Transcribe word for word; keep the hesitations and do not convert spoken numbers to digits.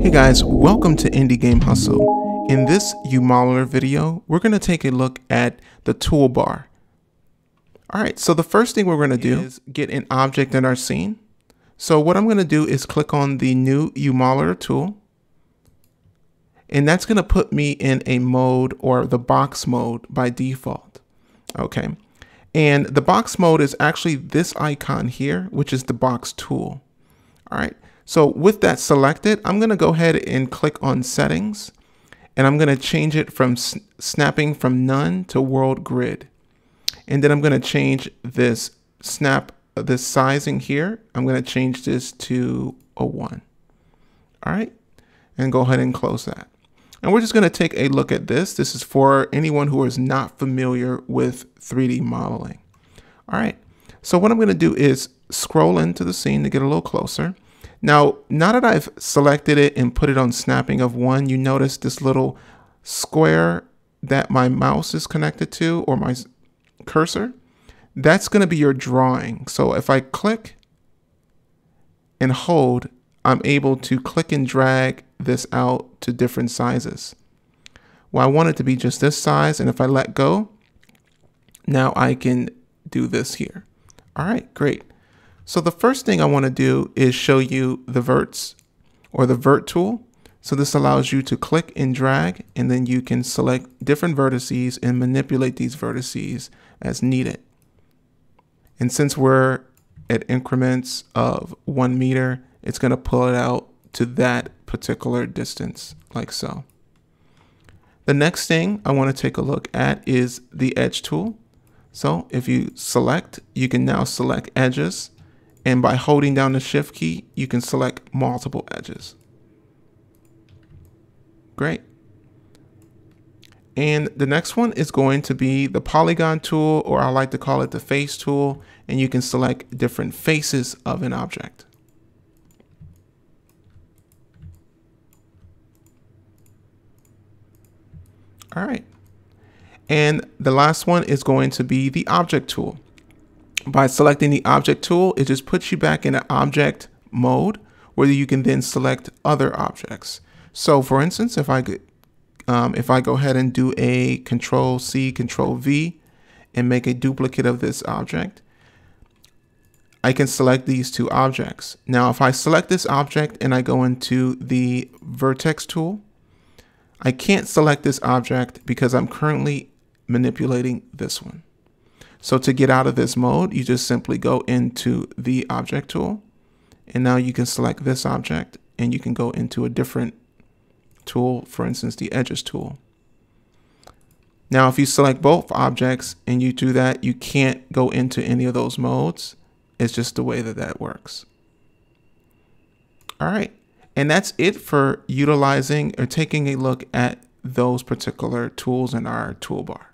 Hey guys, welcome to Indie Game Hustle. In this UModeler video, we're going to take a look at the toolbar. Alright, so the first thing we're going to do is get an object in our scene. So what I'm going to do is click on the new UModeler tool. And that's going to put me in a mode, or the box mode by default. Okay, and the box mode is actually this icon here, which is the box tool. Alright. So with that selected, I'm going to go ahead and click on settings, and I'm going to change it from s snapping from none to world grid. And then I'm going to change this snap, this sizing here. I'm going to change this to a one. All right. And go ahead and close that. And we're just going to take a look at this. This is for anyone who is not familiar with three D modeling. All right. So what I'm going to do is scroll into the scene to get a little closer. Now, now that I've selected it and put it on snapping of one, you notice this little square that my mouse is connected to, or my cursor. That's going to be your drawing. So if I click and hold, I'm able to click and drag this out to different sizes. Well, I want it to be just this size, and if I let go, now I can do this here. All right, great. So the first thing I want to do is show you the verts, or the vert tool. So this allows you to click and drag, and then you can select different vertices and manipulate these vertices as needed. And since we're at increments of one meter, it's going to pull it out to that particular distance, like so. The next thing I want to take a look at is the edge tool. So if you select, you can now select edges. And by holding down the shift key, you can select multiple edges. Great. And the next one is going to be the polygon tool, or I like to call it the face tool. And you can select different faces of an object. All right. And the last one is going to be the object tool. By selecting the object tool, it just puts you back in an object mode where you can then select other objects. So for instance, if I could, um, if I go ahead and do a control C, control V and make a duplicate of this object, I can select these two objects. Now, if I select this object and I go into the vertex tool, I can't select this object because I'm currently manipulating this one. So to get out of this mode, you just simply go into the object tool, and now you can select this object and you can go into a different tool, for instance, the edges tool. Now, if you select both objects and you do that, you can't go into any of those modes. It's just the way that that works. All right. And that's it for utilizing or taking a look at those particular tools in our toolbar.